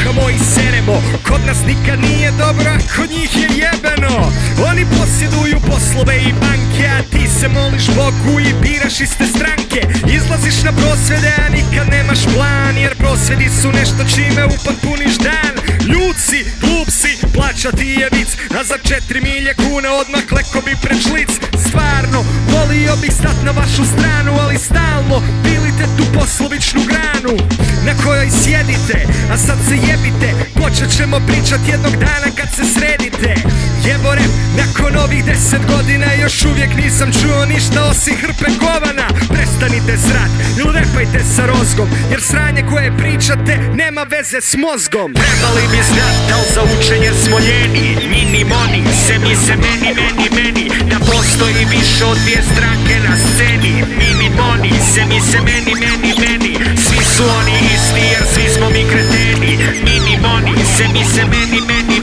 kuhamo i seremo. Kod nas nikad nije dobro, a kod njih je jebeno. Oni posjeduju poslove i banke, a ti se moliš Bogu i biraš iste stranke. Izlaziš na prosvjede, a nikad nemaš plan, jer prosvjedi su nešto čime upotpuniš dan. Ljud si, glup si, plaća ti je vic, a za 4 milje kuna odmah leko bi pred šlic. Stvarno, volio bih stat na vašu stranu, ali stalno pilite tu poslovičnu granu na kojoj sjedite, a sad se jebite. Počet ćemo pričat jednog dana kad se sredite. Jebo rep, nakon ovih 10 godina još uvijek nisam čuo ništa osim hrpe govana. Prestanite srat ili repajte sa rozgom, jer sranje koje pričate nema veze s mozgom. Trebali bi znat, da li za učenje smo ljeni. Mini moni, se mi se meni, da postoji više od 2 stranke na sceni. Mini moni, se mi se meni. Svi su oni isti jer svi smo mi kreteni. Mini moni, se mi se meni.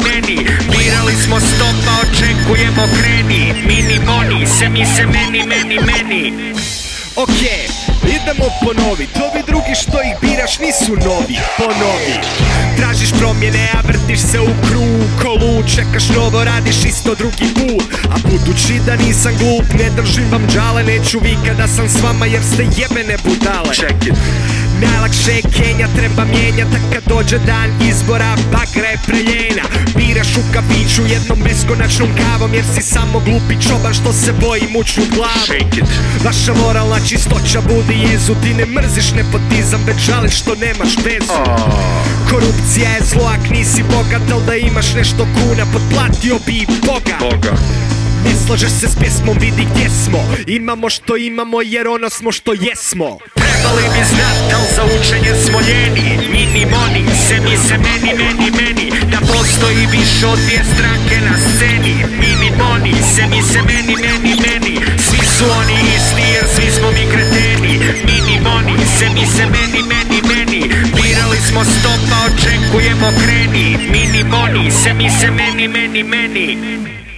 Birali smo stop, pa očekujemo kreni. Mini moni, se mi se meni. Okej, idemo ponovit. Ovi drugi što ih biraš nisu novi. Ponovi. Tražiš promjene, a vrtiš se u krug kolu. Čekaš novo, radiš isto drugi put. A budući da nisam glup, ne držim vam džale. Neću vikat da sam s vama jer ste jebene budale. Check it. Najlakše je Kenja, treba mijenjati, a kad dođe dan izbora bagra je preljena. Biraš u kafiću jednom beskonačnom kavom, jer si samo glupi čoban što se boji mučnut glavom. Shake it. Vaša moralna čistoća budi jezu, ti ne mrziš nepotizam, već žališ što nemaš vezu. Korupcija je zlo, ak nisi bogat, al da imaš nešto kuna, potplatio bi i Boga. Ne slažeš se s pjesmom, vidi gdje smo. Imamo što imamo jer ono smo što jesmo. Trebali bi znat, da li za učenje smo ljeni. Mini moni, se mi se meni, da postoji više od 2 stranke na sceni. Mini moni, se mi se meni. Svi su oni isti jer svi smo mi kreteni. Mini moni, se mi se meni. Birali smo stop, pa očekujemo kreni. Mini moni, se mi se meni.